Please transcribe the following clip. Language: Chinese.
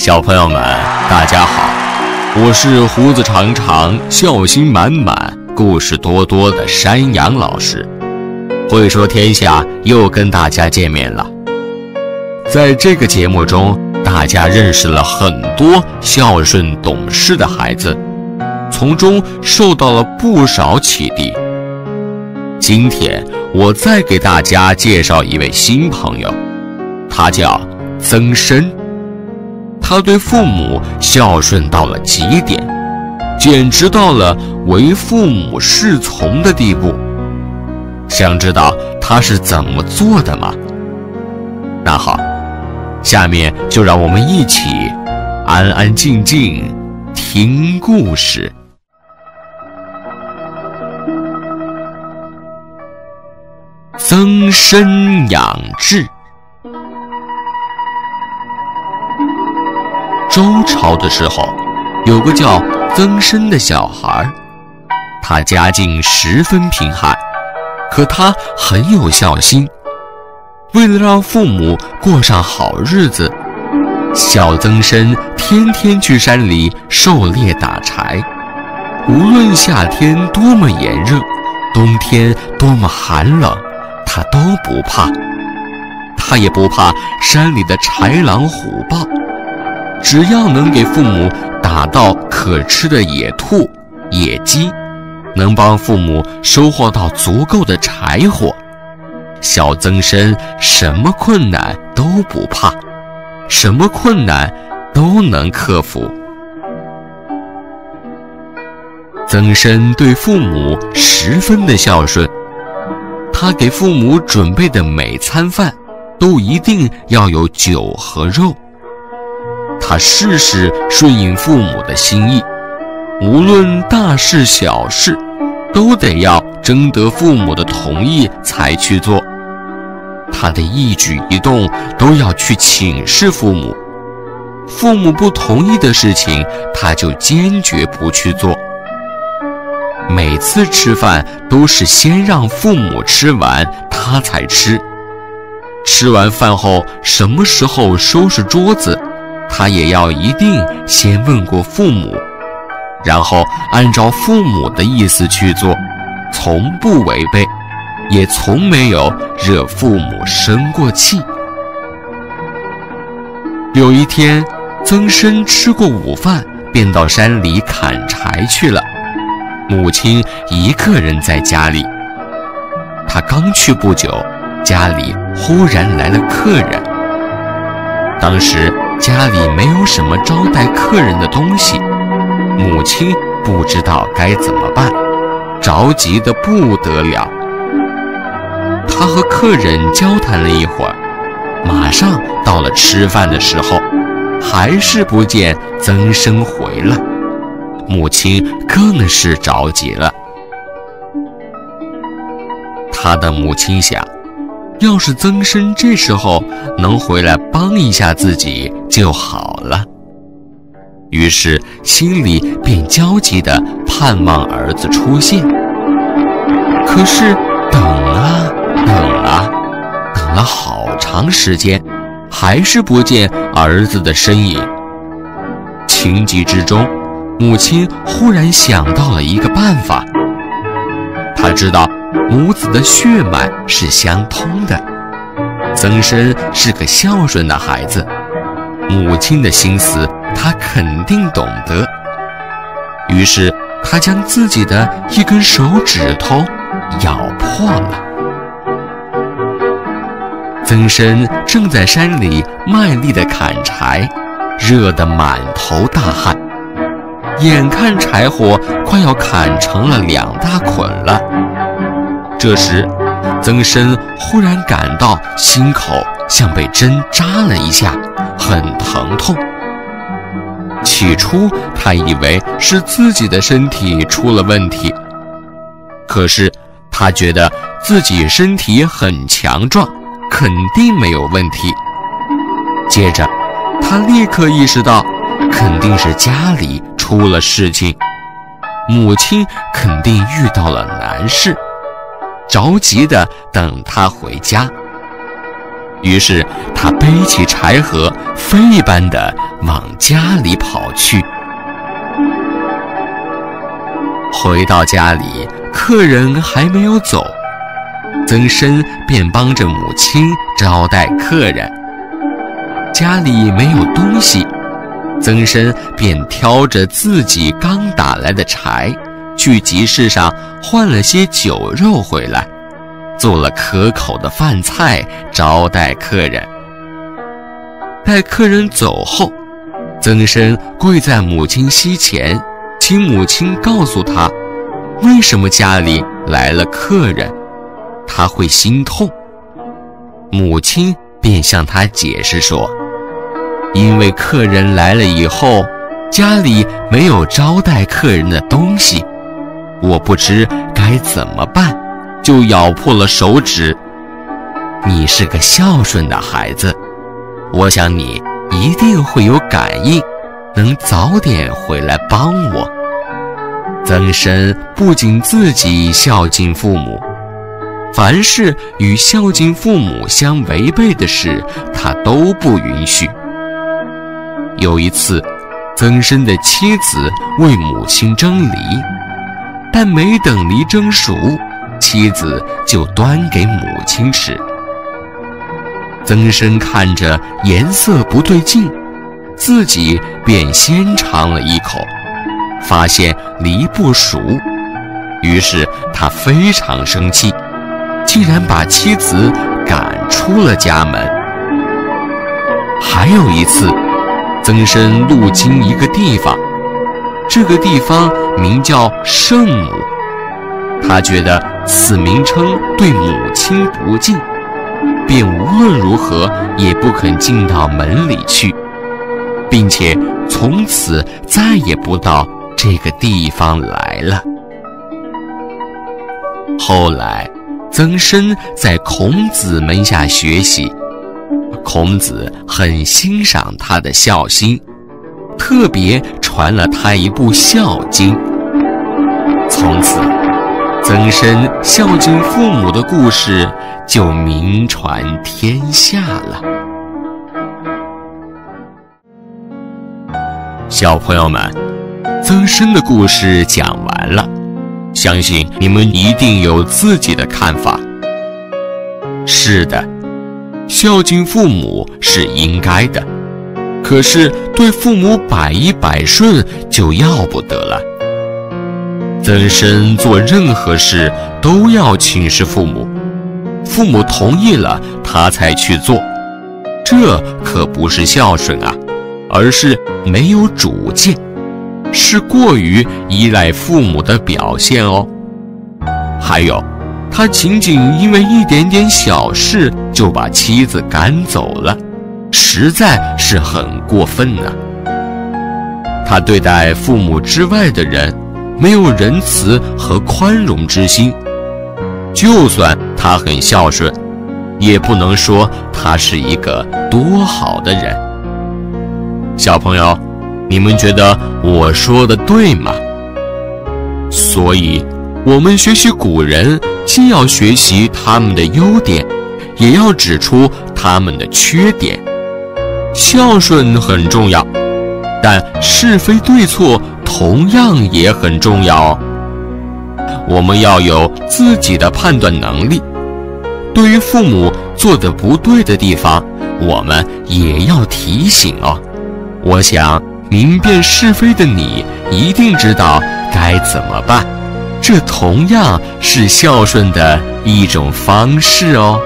小朋友们，大家好，我是胡子长长、孝心满满、故事多多的山羊老师。会说天下又跟大家见面了。在这个节目中，大家认识了很多孝顺懂事的孩子，从中受到了不少启迪。今天我再给大家介绍一位新朋友，他叫曾参。他对父母孝顺到了极点，简直到了为父母侍从的地步。想知道他是怎么做的吗？那好，下面就让我们一起安安静静听故事。曾参养志。周朝的时候，有个叫曾参的小孩，他家境十分贫寒，可他很有孝心。为了让父母过上好日子，小曾参天天去山里狩猎打柴，无论夏天多么炎热，冬天多么寒冷，他都不怕。他也不怕山里的豺狼虎豹，只要能给父母打到可吃的野兔、野鸡，能帮父母收获到足够的柴火，小曾参什么困难都不怕，什么困难都能克服。曾参对父母十分的孝顺，他给父母准备的每餐饭都一定要有酒和肉。他事事顺应父母的心意，无论大事小事，都得要征得父母的同意才去做。他的一举一动都要去请示父母，父母不同意的事情，他就坚决不去做。每次吃饭都是先让父母吃完，他才吃。吃完饭后，什么时候收拾桌子，他也要一定先问过父母，然后按照父母的意思去做，从不违背，也从没有惹父母生过气。有一天，曾参吃过午饭，便到山里砍柴去了。母亲一个人在家里。他刚去不久，家里忽然来了客人。当时家里没有什么招待客人的东西，母亲不知道该怎么办，着急得不得了。她和客人交谈了一会儿，马上到了吃饭的时候，还是不见曾参回来，母亲更是着急了。她的母亲想，要是曾参这时候能回来帮一下自己就好了，于是心里便焦急地盼望儿子出现。可是等啊等啊，等了好长时间，还是不见儿子的身影。情急之中，母亲忽然想到了一个办法。她知道母子的血脉是相通的，曾参是个孝顺的孩子，母亲的心思他肯定懂得。于是他将自己的一根手指头咬破了。曾参正在山里卖力地砍柴，热得满头大汗，眼看柴火快要砍成了2大捆了。这时曾参忽然感到心口像被针扎了一下，很疼痛。起初他以为是自己的身体出了问题，可是他觉得自己身体很强壮，肯定没有问题。接着他立刻意识到，肯定是家里出了事情，母亲肯定遇到了难事，着急地等他回家。 于是他背起柴禾，飞一般的往家里跑去。回到家里，客人还没有走，曾参便帮着母亲招待客人。家里没有东西，曾参便挑着自己刚打来的柴，去集市上换了些酒肉回来，做了可口的饭菜招待客人。待客人走后，曾参跪在母亲膝前，请母亲告诉他为什么家里来了客人，他会心痛。母亲便向他解释说，因为客人来了以后，家里没有招待客人的东西，我不知该怎么办，就咬破了手指。你是个孝顺的孩子，我想你一定会有感应，能早点回来帮我。曾参不仅自己孝敬父母，凡是与孝敬父母相违背的事，他都不允许。有一次，曾参的妻子为母亲蒸梨，但没等梨蒸熟，妻子就端给母亲吃。曾参看着颜色不对劲，自己便先尝了一口，发现梨不熟，于是他非常生气，竟然把妻子赶出了家门。还有一次，曾参路经一个地方，这个地方名叫圣母，他觉得此名称对母亲不敬，便无论如何也不肯进到门里去，并且从此再也不到这个地方来了。后来，曾参在孔子门下学习，孔子很欣赏他的孝心，特别传了他一部《孝经》。从此，曾参孝敬父母的故事就名传天下了。小朋友们，曾参的故事讲完了，相信你们一定有自己的看法。是的，孝敬父母是应该的，可是对父母百依百顺就要不得了。曾参做任何事都要请示父母，父母同意了他才去做，这可不是孝顺啊，而是没有主见，是过于依赖父母的表现哦。还有，他仅仅因为一点点小事就把妻子赶走了，实在是很过分啊。他对待父母之外的人没有仁慈和宽容之心，就算他很孝顺，也不能说他是一个多好的人。小朋友，你们觉得我说的对吗？所以我们学习古人，既要学习他们的优点，也要指出他们的缺点。孝顺很重要，但是非对错同样也很重要哦。我们要有自己的判断能力，对于父母做得不对的地方，我们也要提醒哦。我想明辨是非的你一定知道该怎么办，这同样是孝顺的一种方式哦。